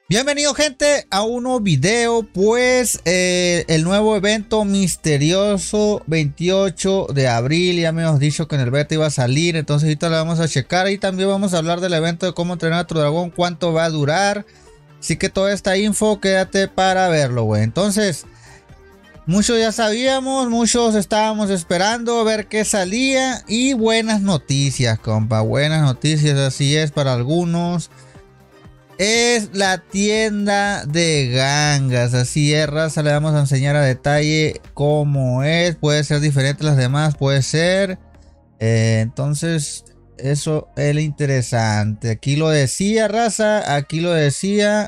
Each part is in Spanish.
Bienvenido gente a un nuevo video, pues el nuevo evento misterioso 28 de abril, ya me hemos dicho que en el beta iba a salir, entonces ahorita lo vamos a checar y también vamos a hablar del evento de cómo entrenar a tu dragón, cuánto va a durar, así que toda esta info quédate para verlo, güey. Entonces, muchos ya sabíamos, muchos estábamos esperando a ver qué salía y buenas noticias, compa, buenas noticias, así es para algunos. Es la tienda de gangas, así es, raza, le vamos a enseñar a detalle cómo es, puede ser diferente a las demás, puede ser, entonces eso es lo interesante, aquí lo decía, raza, aquí lo decía,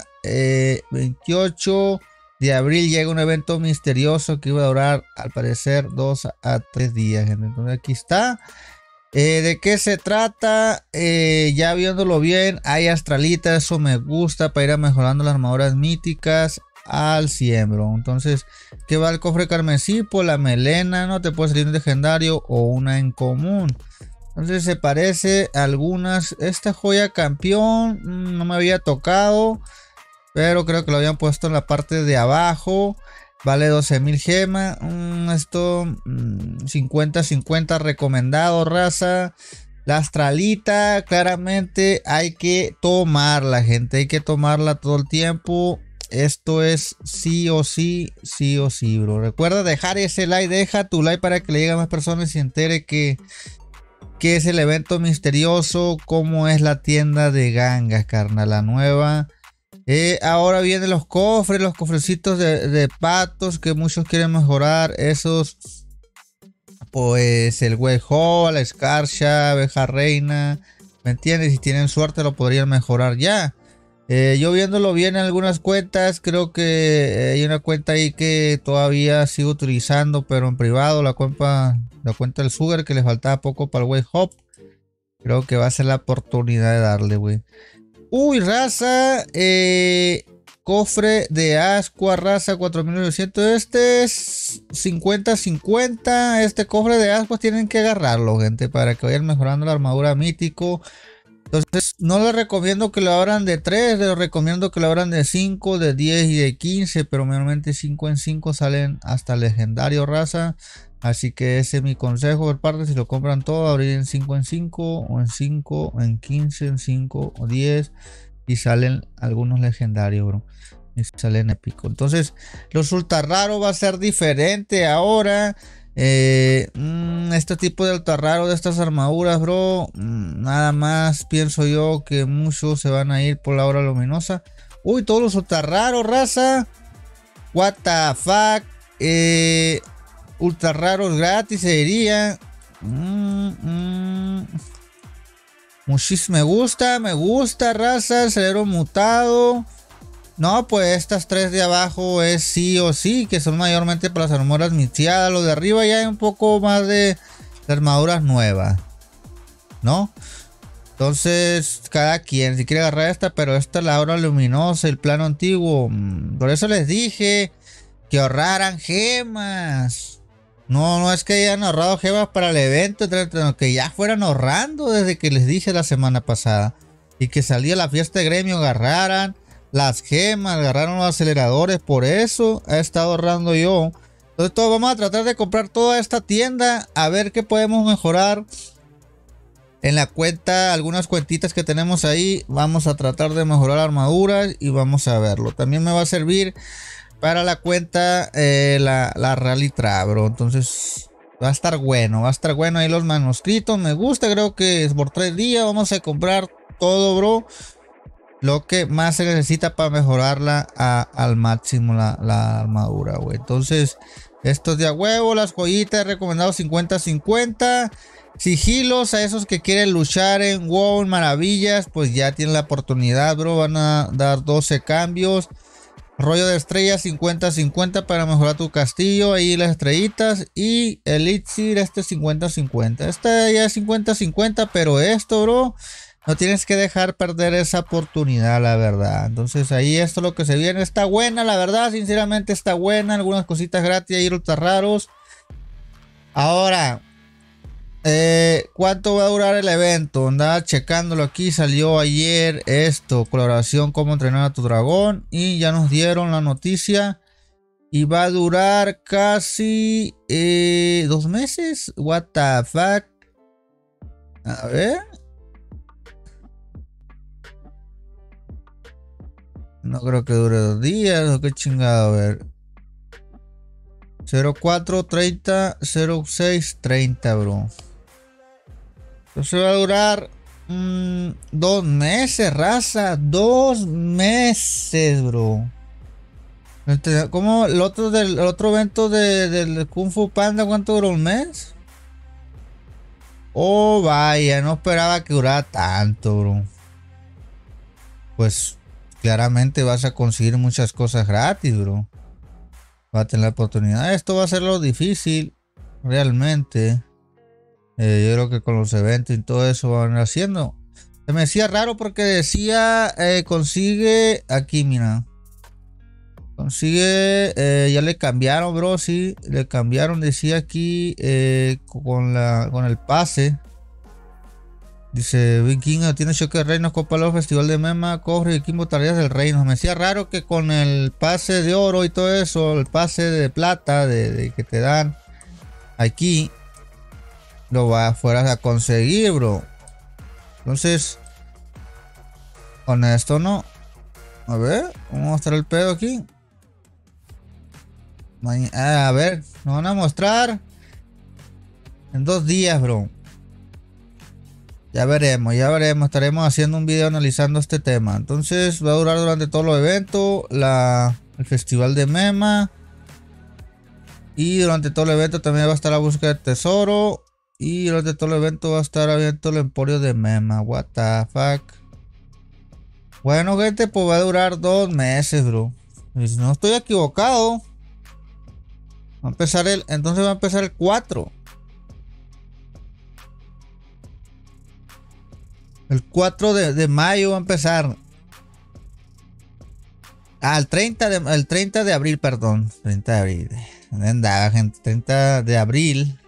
28 de abril llega un evento misterioso que iba a durar al parecer 2 a 3 días, gente. Entonces aquí está. ¿De qué se trata? Ya viéndolo bien, hay astralitas, eso me gusta para ir mejorando las armaduras míticas al 100, bro. Entonces, ¿qué va el cofre carmesí? Pues la melena, ¿no? Te puede salir un legendario o una en común. Entonces se parece a algunas. Esta joya campeón no me había tocado, pero creo que lo habían puesto en la parte de abajo. Vale 12.000 gemas. Esto 50-50 recomendado, raza. La astralita, claramente hay que tomarla, gente. Hay que tomarla todo el tiempo. Esto es sí o sí, sí o sí, bro. Recuerda dejar ese like. Deja tu like para que le llegue a más personas y se entere que es el evento misterioso. Cómo es la tienda de gangas, carnal. La nueva. Ahora vienen los cofres, los cofrecitos de patos que muchos quieren mejorar. Esos, pues el Huejo, la Escarcha, Abeja Reina, ¿me entiendes? Si tienen suerte lo podrían mejorar ya. Yo viéndolo bien en algunas cuentas, creo que hay una cuenta ahí que todavía sigo utilizando, pero en privado, la cuenta del Sugar, que le faltaba poco para el Huejo. Creo que va a ser la oportunidad de darle, güey. Uy, raza, cofre de Ascua, raza 4900. Este es 50-50. Este cofre de Ascua tienen que agarrarlo, gente, para que vayan mejorando la armadura mítico. Entonces, no les recomiendo que lo abran de 3, les recomiendo que lo abran de 5, de 10 y de 15. Pero normalmente 5 en 5 salen hasta legendario, raza. Así que ese es mi consejo por parte. Si lo compran todo, abrir en 5 en 5 o en 5, en 15, en 5 o 10 y salen algunos legendarios, bro. Y salen épico. Entonces, los ultra raros va a ser diferente ahora. Este tipo de ultra raro de estas armaduras, bro. Nada más pienso yo que muchos se van a ir por la hora luminosa. Uy, todos los ultra raros, raza. What the fuck. Ultra raros gratis se diría. Muchísimo me gusta, raza. Celero mutado. No, pues estas tres de abajo es sí o sí, que son mayormente para las armaduras mitiadas. Los de arriba ya hay un poco más de armaduras nuevas, ¿no? Entonces, cada quien, si quiere agarrar esta, pero esta es la hora luminosa, el plano antiguo. Por eso les dije que ahorraran gemas. No es que hayan ahorrado gemas para el evento, sino que ya fueran ahorrando desde que les dije la semana pasada. Y que salía la fiesta de gremio, agarraran las gemas, agarraron los aceleradores. Por eso he estado ahorrando yo. Entonces vamos a tratar de comprar toda esta tienda, a ver qué podemos mejorar en la cuenta, algunas cuentitas que tenemos ahí. Vamos a tratar de mejorar armaduras y vamos a verlo. También me va a servir para la cuenta la Rally Trap, bro. Entonces va a estar bueno ahí los manuscritos. Me gusta, creo que es por 3 días. Vamos a comprar todo, bro, lo que más se necesita para mejorarla al máximo la armadura, güey. Entonces, estos de a huevo, las joyitas recomendado 50-50. Sigilos a esos que quieren luchar en WoW, maravillas, pues ya tienen la oportunidad, bro. Van a dar 12 cambios. Rollo de estrellas 50-50 para mejorar tu castillo. Ahí las estrellitas. Y Elixir, este 50-50. Este ya es 50-50, pero esto, bro, no tienes que dejar perder esa oportunidad, la verdad. Entonces ahí esto es lo que se viene. Está buena, la verdad, sinceramente está buena. Algunas cositas gratis ahí, ultra raros. Ahora, ¿Cuánto va a durar el evento? Andaba checándolo aquí, salió ayer esto, colaboración cómo entrenar a tu dragón y ya nos dieron la noticia y va a durar casi 2 meses. What the fuck? A ver. No creo que dure 2 días o qué chingado, a ver. 0430 0630, bro. Entonces va a durar 2 meses, raza. 2 meses, bro. ¿Cómo el otro evento del Kung Fu Panda, cuánto duró? ¿1 mes? Oh, vaya, no esperaba que durara tanto, bro. Pues claramente vas a conseguir muchas cosas gratis, bro. Va a tener la oportunidad. Esto va a ser lo difícil, realmente. Yo creo que con los eventos y todo eso van haciendo. Se me decía raro porque decía consigue aquí, mira. Consigue, ya le cambiaron, bro, sí, le cambiaron, decía aquí con el pase. Dice, Vikingo tiene choque de reinos, Copa Love, Festival de Mema, Cofre y Kimbo Tareas del Reino. Me decía raro que con el pase de oro y todo eso, el pase de plata de que te dan aquí, fueras a conseguir, bro. Entonces, con esto no. A ver, vamos a mostrar el pedo aquí. A ver, nos van a mostrar en 2 días, bro. Ya veremos, estaremos haciendo un video analizando este tema. Entonces va a durar durante todo el evento, el festival de Mema. Y durante todo el evento también va a estar la búsqueda de tesoro. Y durante todo el evento va a estar abierto el emporio de Mema. What the fuck. Bueno, gente, pues va a durar 2 meses, bro. Y si no estoy equivocado, entonces va a empezar el 4. El 4 de mayo va a empezar. El 30 de abril, perdón. 30 de abril. ¿Dónde andaba, gente? 30 de abril.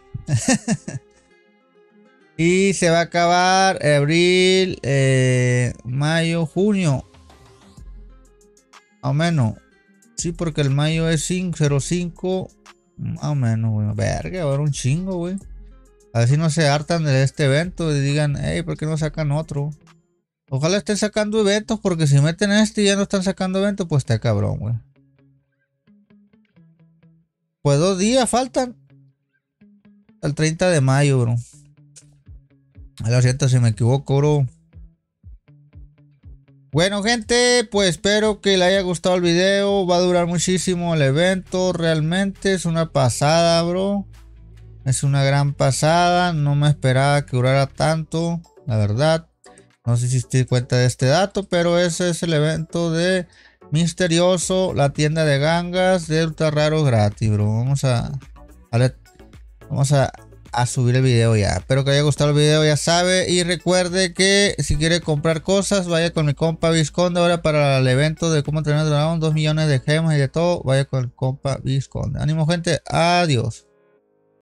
Y se va a acabar abril, mayo, junio. Más o menos. Sí, porque el mayo es 05. Más o menos, güey. Verga, va a haber un chingo, güey. A ver si no se hartan de este evento y digan, hey, ¿por qué no sacan otro? Ojalá estén sacando eventos, porque si meten este y ya no están sacando eventos, pues está cabrón, güey. Pues 2 días faltan. Al 30 de mayo, bro. Lo siento si me equivoco, bro. Bueno, gente, pues espero que les haya gustado el video. Va a durar muchísimo el evento. Realmente es una pasada, bro. Es una gran pasada. No me esperaba que durara tanto, la verdad. No sé si te di cuenta de este dato, pero ese es el evento de Misterioso, la tienda de gangas de ultra raros gratis, bro. Vamos a subir el video ya. Espero que haya gustado el video, ya sabe. Y recuerde que si quiere comprar cosas, vaya con mi compa Visconde. Ahora para el evento de cómo entrenar dragón, 2 millones de gemas y de todo, vaya con el compa Visconde. Ánimo, gente. Adiós.